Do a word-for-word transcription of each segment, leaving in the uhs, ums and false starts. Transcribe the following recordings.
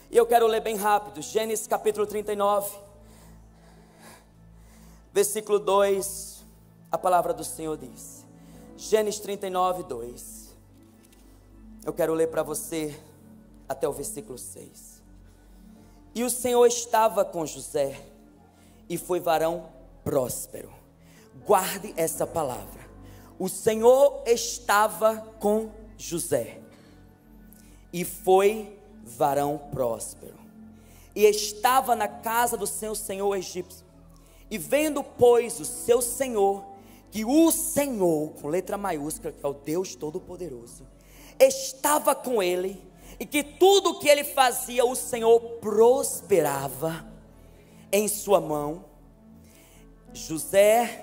E eu quero ler bem rápido, Gênesis capítulo trinta e nove, versículo dois, a palavra do Senhor diz, Gênesis trinta e nove, dois, eu quero ler para você até o versículo seis. E o Senhor estava com José, e foi varão próspero. Guarde essa palavra, o Senhor estava com José, e foi varão próspero, e estava na casa do seu senhor egípcio. E vendo, pois, o seu senhor, que o Senhor, com letra maiúscula, que é o Deus Todo-Poderoso, estava com ele, e que tudo que ele fazia, o Senhor prosperava em sua mão, José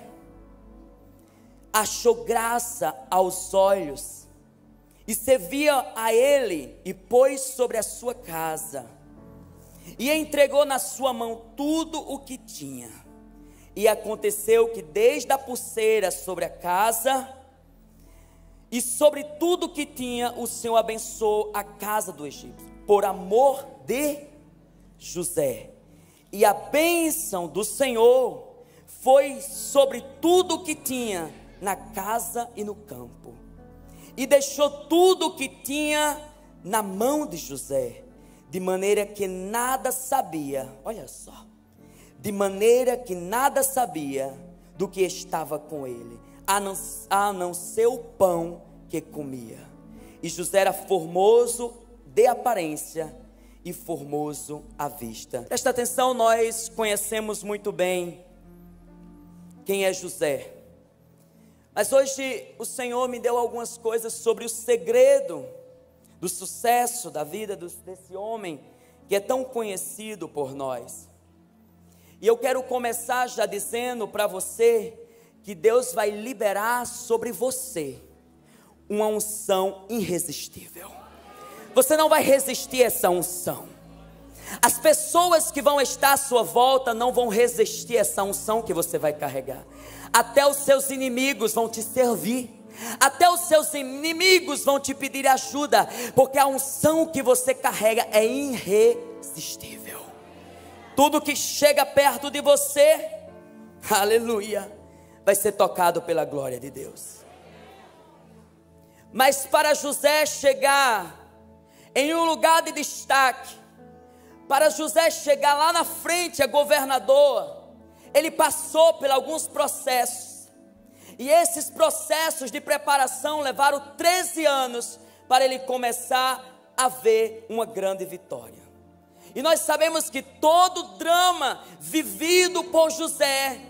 achou graça aos olhos, e servia a ele, e pôs sobre a sua casa, e entregou na sua mão tudo o que tinha. E aconteceu que desde a pulseira sobre a casa, e sobre tudo o que tinha, o Senhor abençoou a casa do egípcio, por amor de José. E a bênção do Senhor foi sobre tudo o que tinha, na casa e no campo. E deixou tudo o que tinha na mão de José, de maneira que nada sabia, olha só, de maneira que nada sabia do que estava com ele, a não, a não ser o pão que comia. E José era formoso de aparência e formoso à vista. Presta atenção, nós conhecemos muito bem quem é José. Mas hoje o Senhor me deu algumas coisas sobre o segredo do sucesso da vida desse homem que é tão conhecido por nós. E eu quero começar já dizendo para você que Deus vai liberar sobre você uma unção irresistível. Você não vai resistir a essa unção. As pessoas que vão estar à sua volta não vão resistir a essa unção que você vai carregar. Até os seus inimigos vão te servir, até os seus inimigos vão te pedir ajuda, porque a unção que você carrega é irresistível. Tudo que chega perto de você, aleluia, vai ser tocado pela glória de Deus. Mas para José chegar em um lugar de destaque, para José chegar lá na frente a governador, ele passou por alguns processos, e esses processos de preparação levaram treze anos para ele começar a ver uma grande vitória. E nós sabemos que todo drama vivido por José,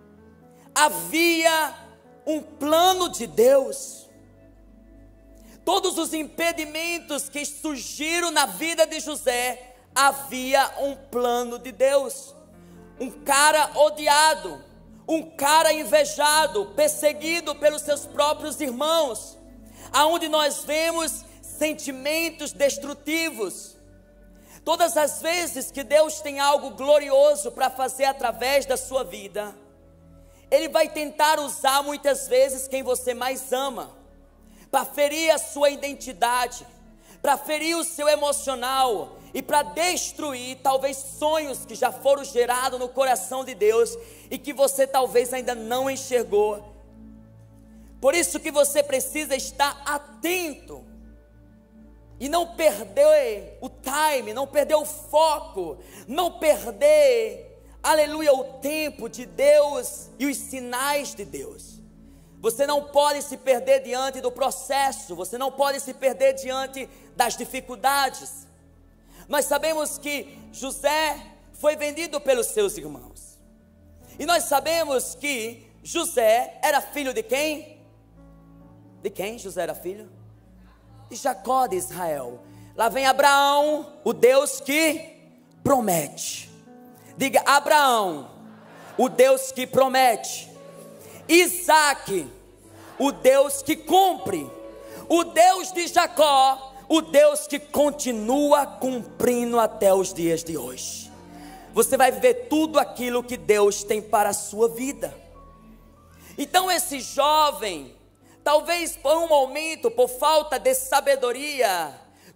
havia um plano de Deus. Todos os impedimentos que surgiram na vida de José, havia um plano de Deus. Um cara odiado, um cara invejado, perseguido pelos seus próprios irmãos, aonde nós vemos sentimentos destrutivos. Todas as vezes que Deus tem algo glorioso para fazer através da sua vida, Ele vai tentar usar muitas vezes quem você mais ama, para ferir a sua identidade, para ferir o seu emocional, e para destruir talvez sonhos que já foram gerados no coração de Deus, e que você talvez ainda não enxergou. Por isso que você precisa estar atento, e não perder o time, não perder o foco, não perder, aleluia, o tempo de Deus e os sinais de Deus. Você não pode se perder diante do processo, você não pode se perder diante das dificuldades. Nós sabemos que José foi vendido pelos seus irmãos, e nós sabemos que José era filho de quem? De quem José era filho? De Jacó de Israel. Lá vem Abraão, o Deus que promete. Diga: Abraão, o Deus que promete. Isaac, o Deus que cumpre. O Deus de Jacó, o Deus que continua cumprindo até os dias de hoje. Você vai viver tudo aquilo que Deus tem para a sua vida. Então esse jovem, talvez por um momento, por falta de sabedoria,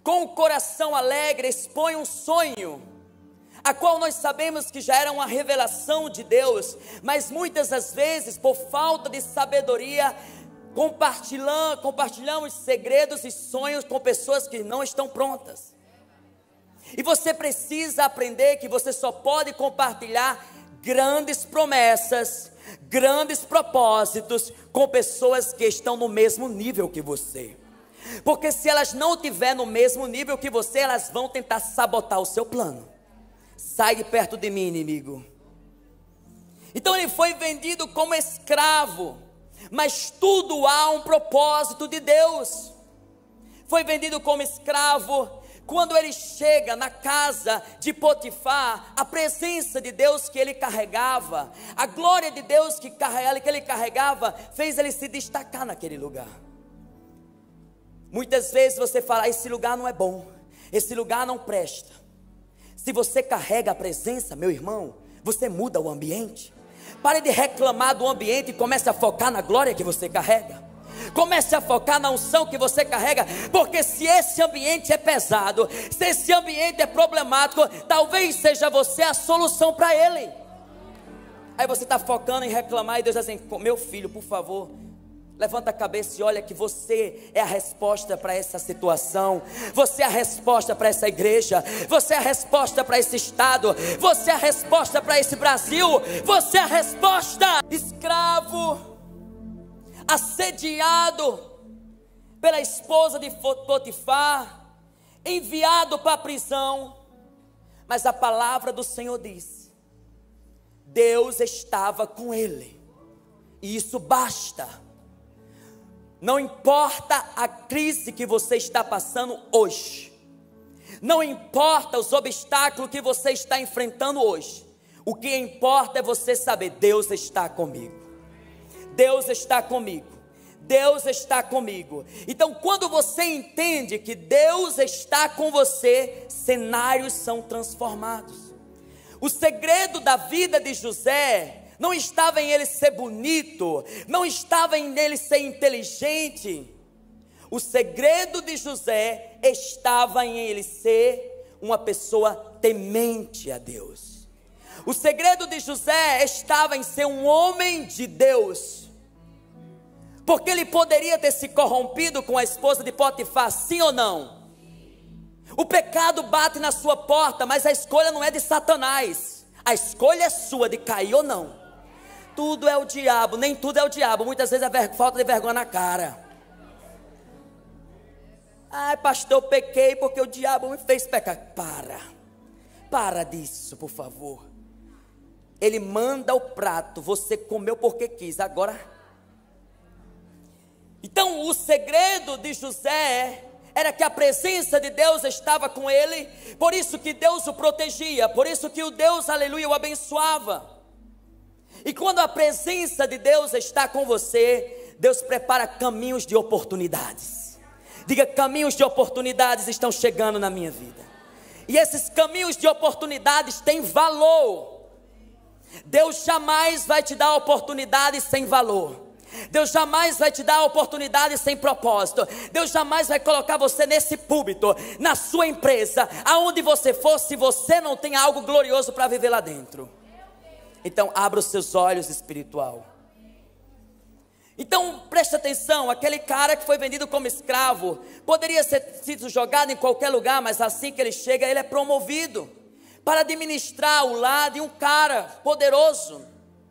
com o coração alegre, expõe um sonho, a qual nós sabemos que já era uma revelação de Deus, mas muitas das vezes, por falta de sabedoria, compartilhamos, compartilhamos segredos e sonhos com pessoas que não estão prontas. E você precisa aprender que você só pode compartilhar grandes promessas, grandes propósitos com pessoas que estão no mesmo nível que você. Porque se elas não estiverem no mesmo nível que você, elas vão tentar sabotar o seu plano. Sai de perto de mim, inimigo. Então ele foi vendido como escravo, mas tudo há um propósito de Deus. Foi vendido como escravo. Quando ele chega na casa de Potifar, a presença de Deus que ele carregava, a glória de Deus que ele carregava, fez ele se destacar naquele lugar. Muitas vezes você fala, esse lugar não é bom, esse lugar não presta. Se você carrega a presença, meu irmão, você muda o ambiente. Pare de reclamar do ambiente e comece a focar na glória que você carrega. Comece a focar na unção que você carrega, porque se esse ambiente é pesado, se esse ambiente é problemático, talvez seja você a solução para ele. Aí você está focando em reclamar e Deus diz assim, meu filho, por favor, levanta a cabeça e olha que você é a resposta para essa situação. Você é a resposta para essa igreja. Você é a resposta para esse estado. Você é a resposta para esse Brasil. Você é a resposta. Escravo, assediado pela esposa de Potifar, enviado para a prisão. Mas a palavra do Senhor diz, Deus estava com ele, e isso basta. Não importa a crise que você está passando hoje, não importa os obstáculos que você está enfrentando hoje, o que importa é você saber, Deus está comigo. Deus está comigo, Deus está comigo. Então quando você entende que Deus está com você, cenários são transformados. O segredo da vida de José não estava em ele ser bonito, não estava em ele ser inteligente. O segredo de José estava em ele ser uma pessoa temente a Deus. O segredo de José estava em ser um homem de Deus. Porque ele poderia ter se corrompido com a esposa de Potifar, sim ou não? O pecado bate na sua porta, mas a escolha não é de Satanás. A escolha é sua de cair ou não. Tudo é o diabo, nem tudo é o diabo. Muitas vezes é falta de vergonha na cara. Ai, pastor, eu pequei porque o diabo me fez pecar. Para, para disso, por favor. Ele manda o prato, você comeu porque quis, agora... Então o segredo de José era que a presença de Deus estava com ele, por isso que Deus o protegia, por isso que o Deus, aleluia, o abençoava. E quando a presença de Deus está com você, Deus prepara caminhos de oportunidades. Diga, caminhos de oportunidades estão chegando na minha vida. E esses caminhos de oportunidades têm valor. Deus jamais vai te dar oportunidades sem valor. Deus jamais vai te dar oportunidade sem propósito. Deus jamais vai colocar você nesse púlpito, na sua empresa, aonde você for, se você não tem algo glorioso para viver lá dentro. Então abra os seus olhos espiritual. Então preste atenção, aquele cara que foi vendido como escravo, poderia ser sido jogado em qualquer lugar, mas assim que ele chega, ele é promovido para administrar o lar de um cara poderoso.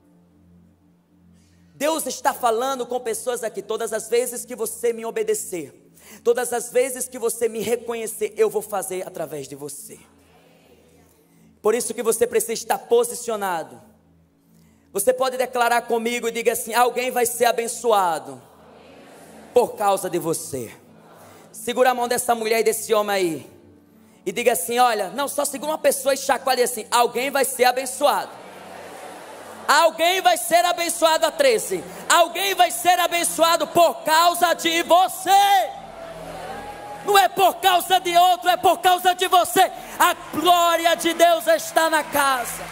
Deus está falando com pessoas aqui, todas as vezes que você me obedecer, todas as vezes que você me reconhecer, eu vou fazer através de você. Por isso que você precisa estar posicionado. Você pode declarar comigo e diga assim, alguém vai ser abençoado por causa de você. Segura a mão dessa mulher e desse homem aí e diga assim, olha, não, só segura uma pessoa e chacoalhe assim, alguém vai ser abençoado. Alguém vai ser abençoado a treze. Alguém vai ser abençoado por causa de você. Não é por causa de outro, é por causa de você. A glória de Deus está na casa.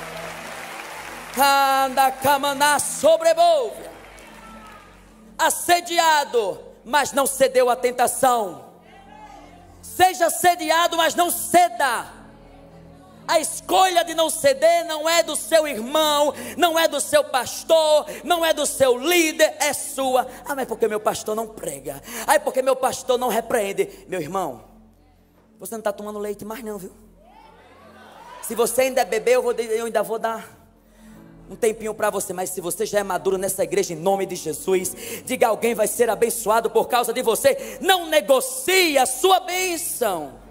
Canda camaná sobrevolve. Assediado, mas não cedeu à tentação. Seja sediado, mas não ceda. A escolha de não ceder não é do seu irmão, não é do seu pastor, não é do seu líder, é sua. Ah, mas porque meu pastor não prega, ah, porque meu pastor não repreende. Meu irmão, você não está tomando leite mais não, viu? Se você ainda é bebê, eu, vou, eu ainda vou dar um tempinho para você. Mas se você já é maduro nessa igreja, em nome de Jesus, diga: alguém vai ser abençoado por causa de você. Não negocie a sua bênção.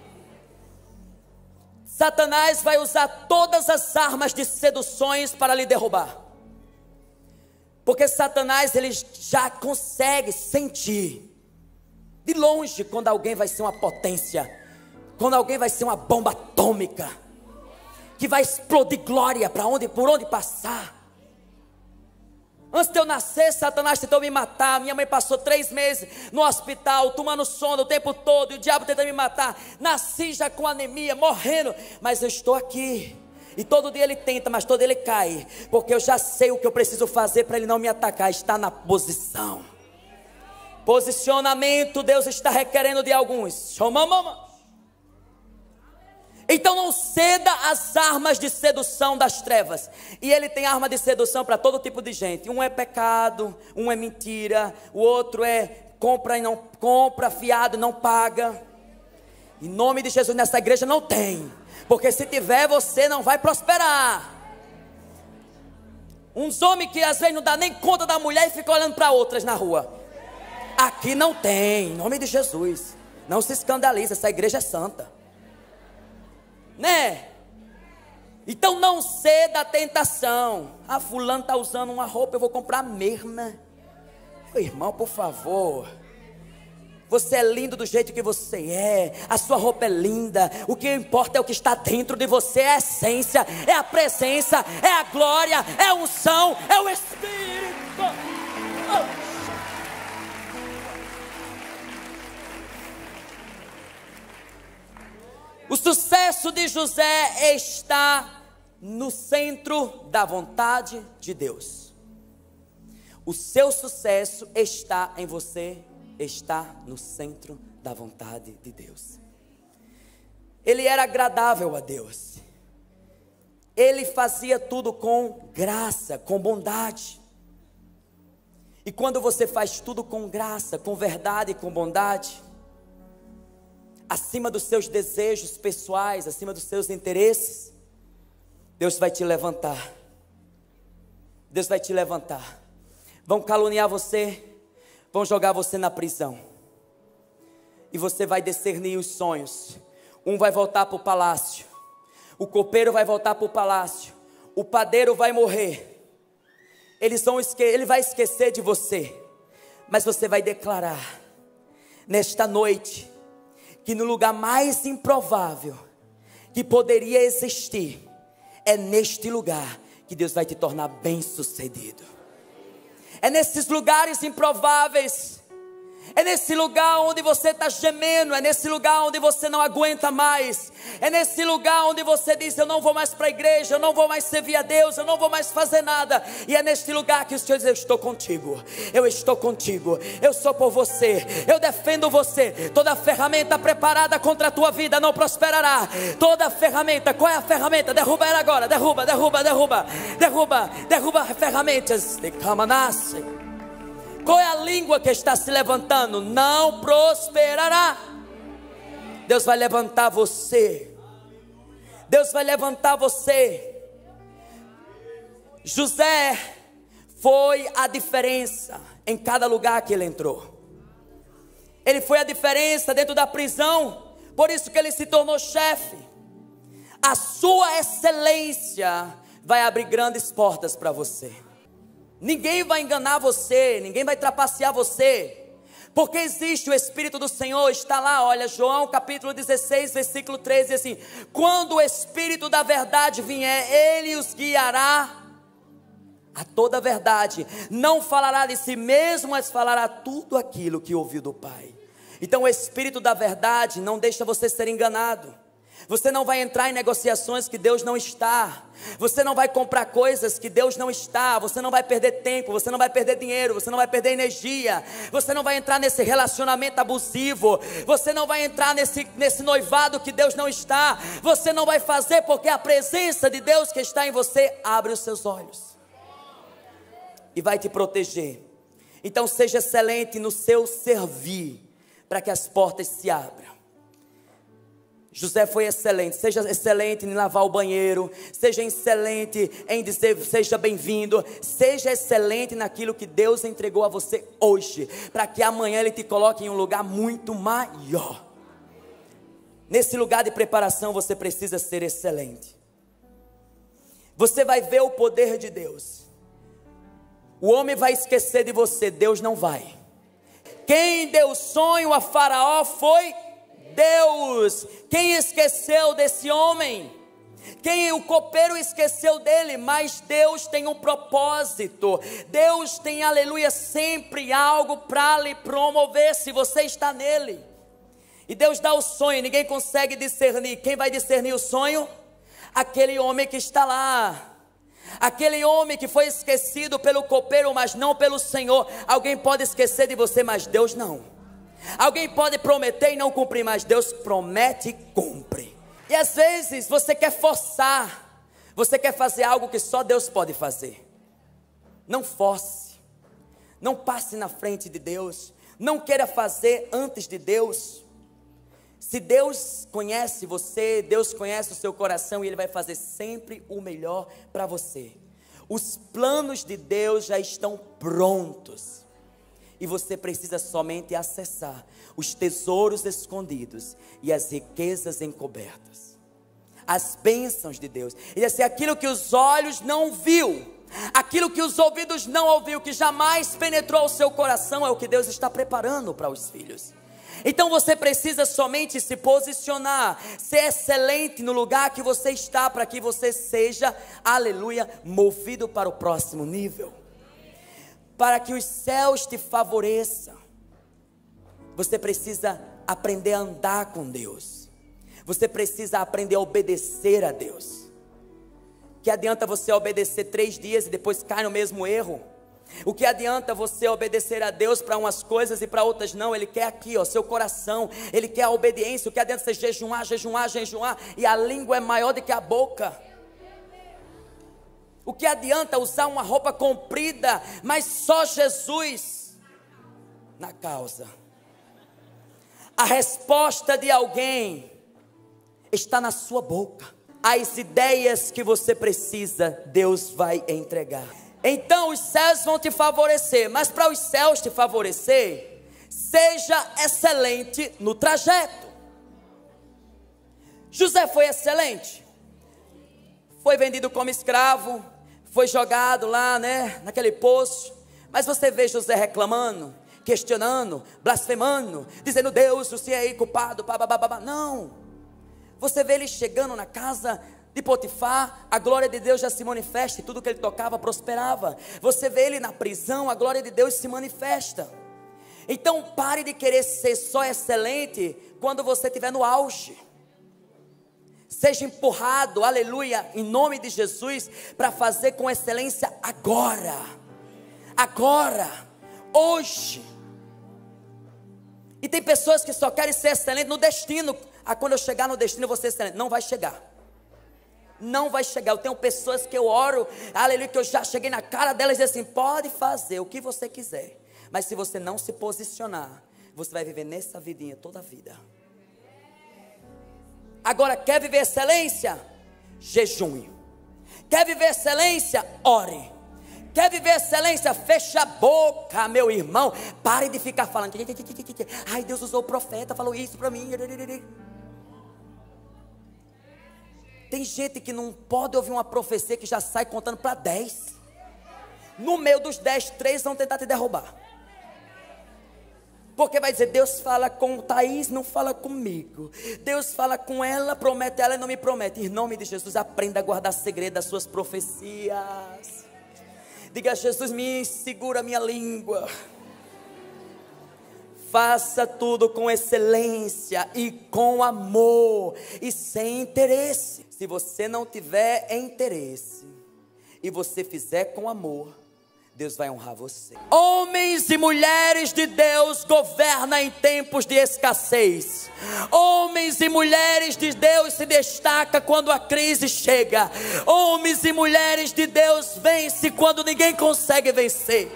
Satanás vai usar todas as armas de seduções para lhe derrubar. Porque Satanás, ele já consegue sentir de longe quando alguém vai ser uma potência, quando alguém vai ser uma bomba atômica, que vai explodir glória para onde, por onde passar. Antes de eu nascer, Satanás tentou me matar. Minha mãe passou três meses no hospital, tomando sono o tempo todo, e o diabo tentando me matar. Nasci já com anemia, morrendo, mas eu estou aqui. E todo dia ele tenta, mas todo dia ele cai, porque eu já sei o que eu preciso fazer para ele não me atacar. Está na posição. Posicionamento Deus está requerendo de alguns. Então não ceda às armas de sedução das trevas. E ele tem arma de sedução para todo tipo de gente. Um é pecado, um é mentira, o outro é compra e não compra, fiado e não paga. Em nome de Jesus, nessa igreja não tem, porque se tiver, você não vai prosperar. Uns homens que às vezes não dá nem conta da mulher e ficam olhando para outras na rua. Aqui não tem, em nome de Jesus. Não se escandalize, essa igreja é santa, né? Então não ceda à tentação. Ah, fulano está usando uma roupa, eu vou comprar a mesma. Meu irmão, por favor, você é lindo do jeito que você é, a sua roupa é linda. O que importa é o que está dentro de você, é a essência, é a presença, é a glória, é a unção, é o Espírito. Oh. O sucesso de José está no centro da vontade de Deus. O seu sucesso está em você, está no centro da vontade de Deus. Ele era agradável a Deus. Ele fazia tudo com graça, com bondade. E quando você faz tudo com graça, com verdade e com bondade, acima dos seus desejos pessoais, acima dos seus interesses, Deus vai te levantar. Deus vai te levantar. Vão caluniar você, vão jogar você na prisão, e você vai discernir os sonhos. Um vai voltar para o palácio, o copeiro vai voltar para o palácio, o padeiro vai morrer. Eles vão esque- ele vai esquecer de você, mas você vai declarar nesta noite que no lugar mais improvável que poderia existir, é neste lugar que Deus vai te tornar bem-sucedido. É nesses lugares improváveis, é nesse lugar onde você está gemendo, é nesse lugar onde você não aguenta mais, é nesse lugar onde você diz: eu não vou mais para a igreja, eu não vou mais servir a Deus, eu não vou mais fazer nada. E é neste lugar que o Senhor diz: eu estou contigo, eu estou contigo, eu sou por você, eu defendo você. Toda ferramenta preparada contra a tua vida não prosperará. Toda ferramenta, qual é a ferramenta? Derruba ela agora, derruba, derruba, derruba, derruba, derruba ferramentas de Camanasse. Qual é a língua que está se levantando? Não prosperará. Deus vai levantar você. Deus vai levantar você. José foi a diferença em cada lugar que ele entrou. Ele foi a diferença dentro da prisão. Por isso que ele se tornou chefe. A sua excelência vai abrir grandes portas para você. Ninguém vai enganar você, ninguém vai trapacear você, porque existe o Espírito do Senhor. Está lá, olha, João capítulo dezesseis, versículo treze, assim: quando o Espírito da verdade vier, Ele os guiará a toda a verdade, não falará de si mesmo, mas falará tudo aquilo que ouviu do Pai. Então o Espírito da verdade não deixa você ser enganado, Você não vai entrar em negociações que Deus não está. Você não vai comprar coisas que Deus não está. Você não vai perder tempo, você não vai perder dinheiro, você não vai perder energia. Você não vai entrar nesse relacionamento abusivo. Você não vai entrar nesse, nesse noivado que Deus não está. Você não vai fazer porque a presença de Deus que está em você abre os seus olhos e vai te proteger. Então seja excelente no seu servir, para que as portas se abram. José foi excelente. Seja excelente em lavar o banheiro, seja excelente em dizer seja bem-vindo, seja excelente naquilo que Deus entregou a você hoje, para que amanhã Ele te coloque em um lugar muito maior. Nesse lugar de preparação você precisa ser excelente. Você vai ver o poder de Deus. O homem vai esquecer de você, Deus não vai. Quem deu sonho a Faraó foi Deus. Quem esqueceu desse homem? Quem o copeiro esqueceu dele? Mas Deus tem um propósito. Deus tem, aleluia, sempre algo para lhe promover, se você está nele. E Deus dá o sonho, ninguém consegue discernir. Quem vai discernir o sonho? Aquele homem que está lá. Aquele homem que foi esquecido pelo copeiro, mas não pelo Senhor. Alguém pode esquecer de você, mas Deus não. Alguém pode prometer e não cumprir, mas Deus promete e cumpre. E às vezes você quer forçar, você quer fazer algo que só Deus pode fazer. Não force, não passe na frente de Deus, não queira fazer antes de Deus. Se Deus conhece você, Deus conhece o seu coração e Ele vai fazer sempre o melhor para você. Os planos de Deus já estão prontos. E você precisa somente acessar os tesouros escondidos e as riquezas encobertas, as bênçãos de Deus. E assim, aquilo que os olhos não viu, aquilo que os ouvidos não ouviu, que jamais penetrou o seu coração, é o que Deus está preparando para os filhos. Então você precisa somente se posicionar, ser excelente no lugar que você está, para que você seja, aleluia, movido para o próximo nível. Para que os céus te favoreçam, você precisa aprender a andar com Deus. Você precisa aprender a obedecer a Deus. Que adianta você obedecer três dias e depois cai no mesmo erro? O que adianta você obedecer a Deus para umas coisas e para outras não? Ele quer aqui, ó, seu coração. Ele quer a obediência. O que adianta você jejuar, jejuar, jejuar, e a língua é maior do que a boca? O que adianta usar uma roupa comprida, mas só Jesus na causa? A resposta de alguém está na sua boca. As ideias que você precisa, Deus vai entregar. Então os céus vão te favorecer, mas para os céus te favorecer, seja excelente no trajeto. José foi excelente. Foi vendido como escravo, foi jogado lá, né, naquele poço. Mas você vê José reclamando, questionando, blasfemando, dizendo: Deus, você é aí culpado, babá. Não. Você vê ele chegando na casa de Potifar, a glória de Deus já se manifesta, e tudo que ele tocava prosperava. Você vê ele na prisão, a glória de Deus se manifesta. Então pare de querer ser só excelente quando você estiver no auge. Seja empurrado, aleluia, em nome de Jesus, para fazer com excelência agora, agora, hoje. E tem pessoas que só querem ser excelente no destino. Ah, quando eu chegar no destino eu vou ser excelente. Não vai chegar, não vai chegar. Eu tenho pessoas que eu oro, aleluia, que eu já cheguei na cara delas e disse assim: pode fazer o que você quiser, mas se você não se posicionar, você vai viver nessa vidinha toda a vida. Agora, quer viver excelência? Jejum. Quer viver excelência? Ore. Quer viver excelência? Fecha a boca, meu irmão. Pare de ficar falando: ai, Deus usou o profeta, falou isso para mim. Tem gente que não pode ouvir uma profecia que já sai contando para dez. No meio dos dez, três vão tentar te derrubar. Porque vai dizer: Deus fala com Thaís, não fala comigo. Deus fala com ela, promete ela e não me promete. Em nome de Jesus, aprenda a guardar segredo das suas profecias. Diga: Jesus, me segura a minha língua. faça tudo com excelência e com amor e sem interesse. Se você não tiver interesse e você fizer com amor, Deus vai honrar você. Homens e mulheres de Deus governam em tempos de escassez. Homens e mulheres de Deus se destacam quando a crise chega. Homens e mulheres de Deus vencem quando ninguém consegue vencer.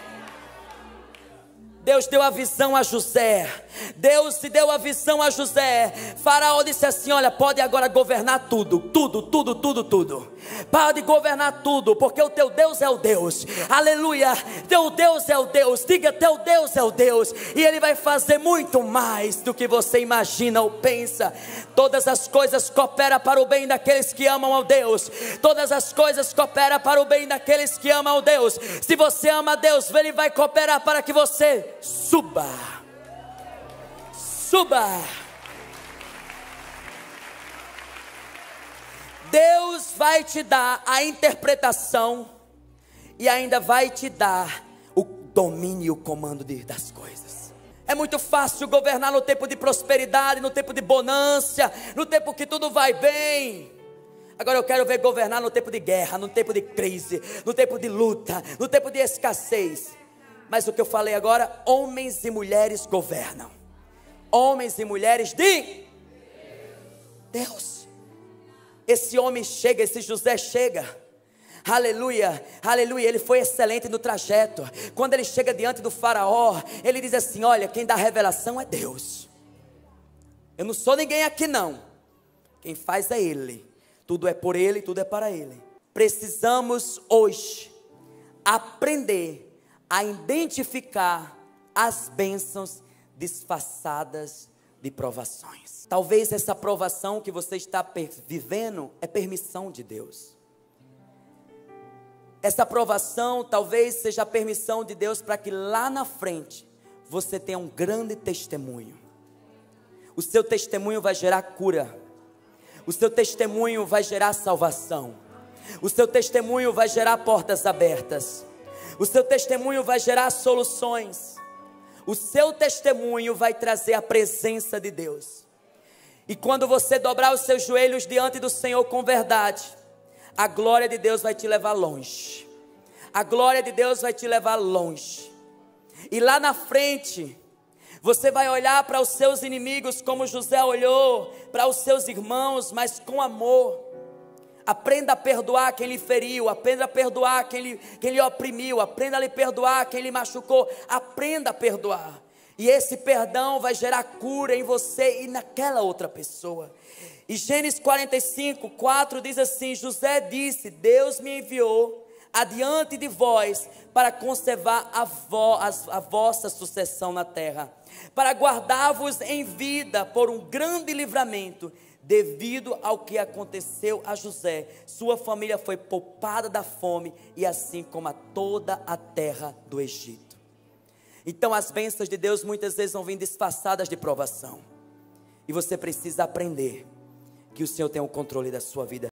Deus deu a visão a José. Deus se deu a visão a José. Faraó disse assim: olha, pode agora governar tudo, tudo, tudo, tudo, tudo. Pode governar tudo, porque o teu Deus é o Deus. Aleluia, teu Deus é o Deus. Diga, teu Deus é o Deus. E Ele vai fazer muito mais do que você imagina ou pensa. Todas as coisas cooperam para o bem daqueles que amam ao Deus. Todas as coisas cooperam para o bem daqueles que amam ao Deus. Se você ama a Deus, Ele vai cooperar para que você suba, suba. Deus vai te dar a interpretação e ainda vai te dar o domínio e o comando de, das coisas. É muito fácil governar no tempo de prosperidade, no tempo de bonança, no tempo que tudo vai bem. Agora eu quero ver governar no tempo de guerra, no tempo de crise, no tempo de luta, no tempo de escassez. Mas o que eu falei agora, homens e mulheres governam. Homens e mulheres de Deus. Esse homem chega, esse José chega. Aleluia, aleluia, ele foi excelente no trajeto. Quando ele chega diante do faraó, ele diz assim: olha, quem dá revelação é Deus. Eu não sou ninguém aqui não. Quem faz é Ele. Tudo é por Ele, tudo é para Ele. Precisamos hoje aprender a identificar as bênçãos disfarçadas de provações. Talvez essa provação que você está vivendo é permissão de Deus. Essa provação talvez seja a permissão de Deus para que lá na frente você tenha um grande testemunho. O seu testemunho vai gerar cura. O seu testemunho vai gerar salvação. O seu testemunho vai gerar portas abertas. O seu testemunho vai gerar soluções. O seu testemunho vai trazer a presença de Deus. E quando você dobrar os seus joelhos diante do Senhor com verdade, a glória de Deus vai te levar longe. A glória de Deus vai te levar longe. E lá na frente, você vai olhar para os seus inimigos como José olhou para os seus irmãos, mas com amor. Aprenda a perdoar quem lhe feriu, aprenda a perdoar quem lhe, quem lhe oprimiu, aprenda a lhe perdoar quem lhe machucou, aprenda a perdoar. E esse perdão vai gerar cura em você e naquela outra pessoa. E Gênesis quarenta e cinco, quatro diz assim: José disse: Deus me enviou adiante de vós para conservar a, vo, a, a vossa sucessão na terra, para guardar-vos em vida por um grande livramento. Devido ao que aconteceu a José, sua família foi poupada da fome, e assim como a toda a terra do Egito. Então as bênçãos de Deus muitas vezes vão vir disfarçadas de provação. E você precisa aprender que o Senhor tem o controle da sua vida.